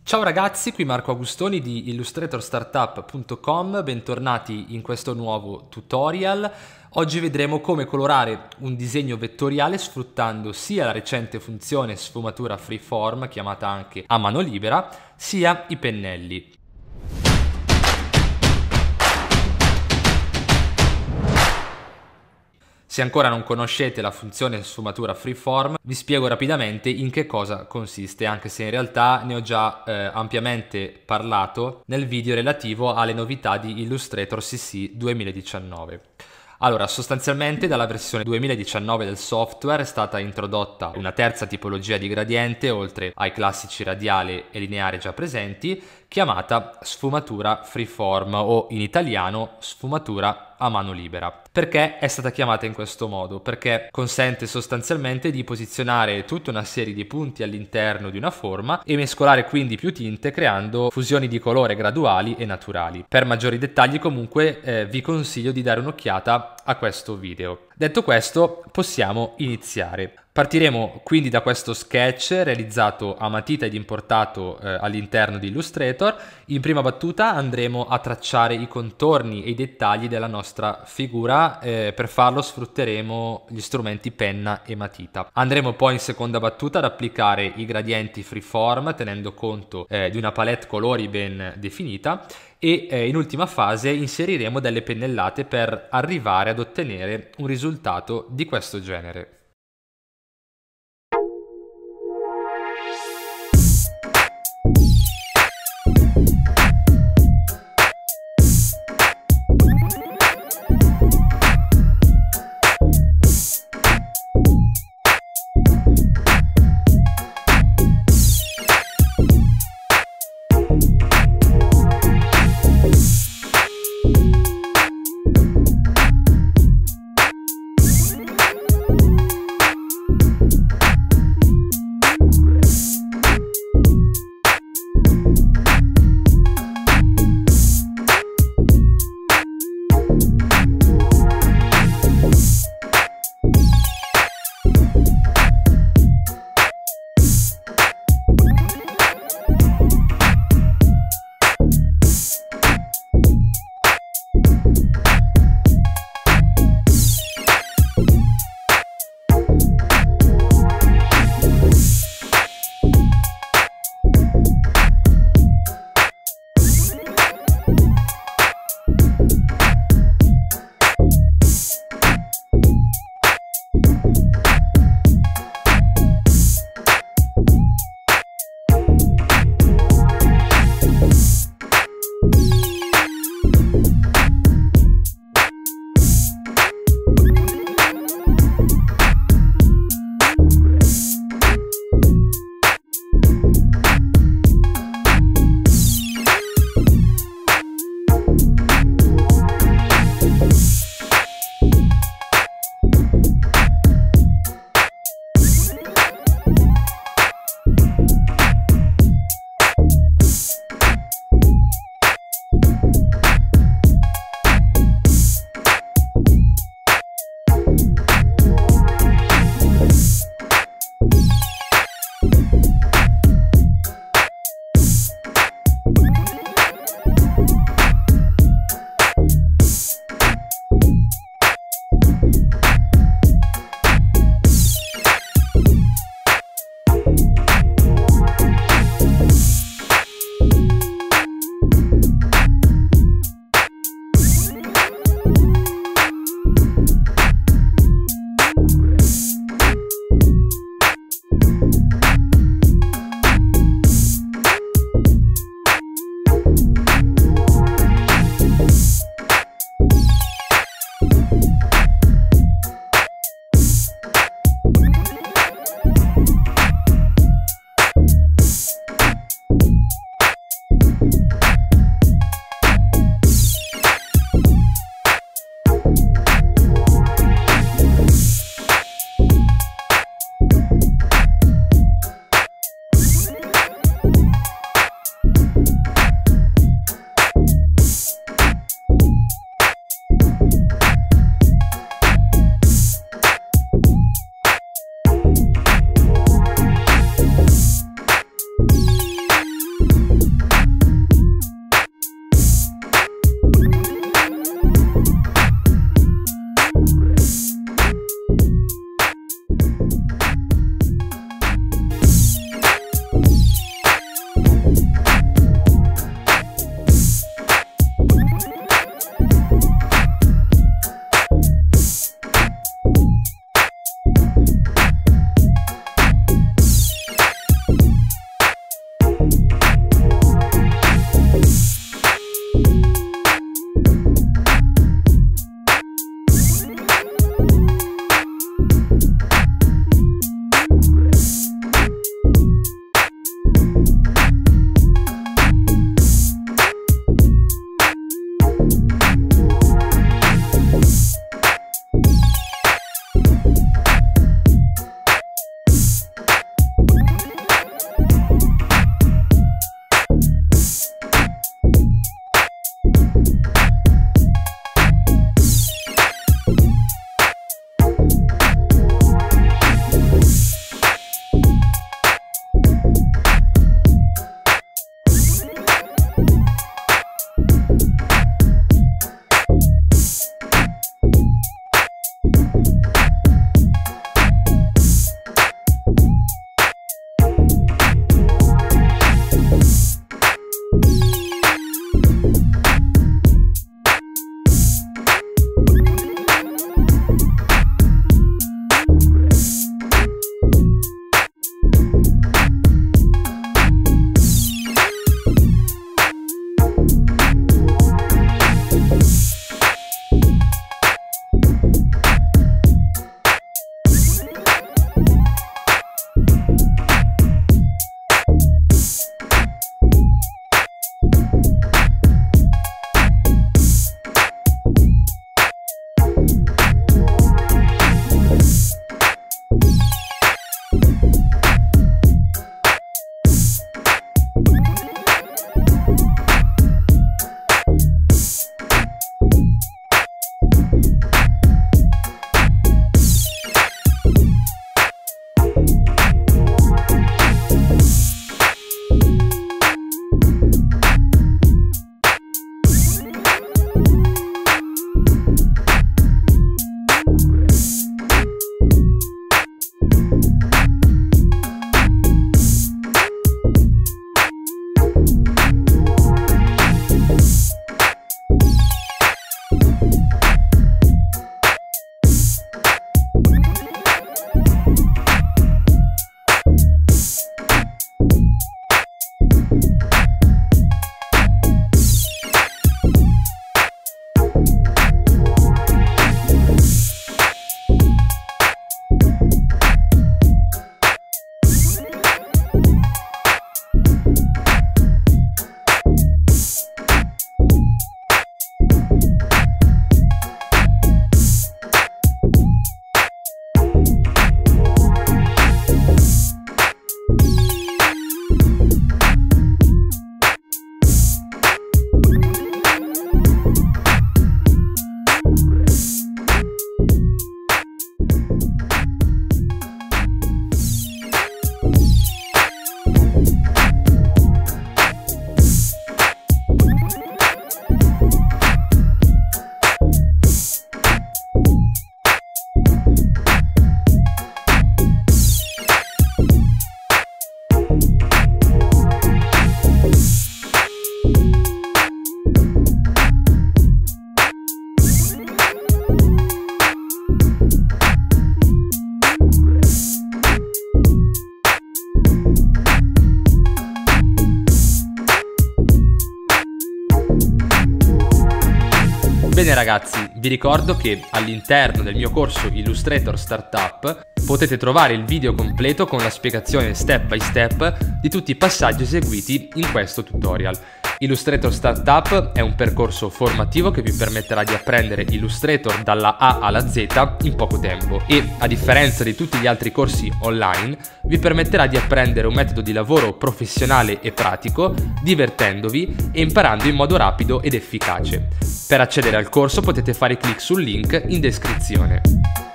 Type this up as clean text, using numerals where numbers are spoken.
Ciao ragazzi, qui Marco Agustoni di IllustratorStartup.com, bentornati in questo nuovo tutorial. Oggi vedremo come colorare un disegno vettoriale sfruttando sia la recente funzione sfumatura freeform, chiamata anche a mano libera, sia i pennelli. Se ancora non conoscete la funzione sfumatura freeform, vi spiego rapidamente in che cosa consiste, anche se in realtà ne ho già ampiamente parlato nel video relativo alle novità di Illustrator CC 2019. Allora, sostanzialmente dalla versione 2019 del software è stata introdotta una terza tipologia di gradiente, oltre ai classici radiale e lineare già presenti, chiamata sfumatura freeform o in italiano sfumatura a mano libera. Perché è stata chiamata in questo modo? Perché consente sostanzialmente di posizionare tutta una serie di punti all'interno di una forma e mescolare quindi più tinte creando fusioni di colore graduali e naturali. Per maggiori dettagli comunque vi consiglio di dare un'occhiata a questo video. Detto questo, possiamo iniziare. Partiremo quindi da questo sketch realizzato a matita ed importato all'interno di Illustrator. In prima battuta andremo a tracciare i contorni e i dettagli della nostra figura, per farlo sfrutteremo gli strumenti penna e matita. Andremo poi in seconda battuta ad applicare i gradienti freeform tenendo conto di una palette colori ben definita e in ultima fase inseriremo delle pennellate per arrivare ad ottenere un risultato di questo genere. Bene ragazzi, vi ricordo che all'interno del mio corso Illustrator Startup potete trovare il video completo con la spiegazione step by step di tutti i passaggi eseguiti in questo tutorial. Illustrator Startup è un percorso formativo che vi permetterà di apprendere Illustrator dalla A alla Z in poco tempo e, a differenza di tutti gli altri corsi online, vi permetterà di apprendere un metodo di lavoro professionale e pratico, divertendovi e imparando in modo rapido ed efficace. Per accedere al corso potete fare clic sul link in descrizione.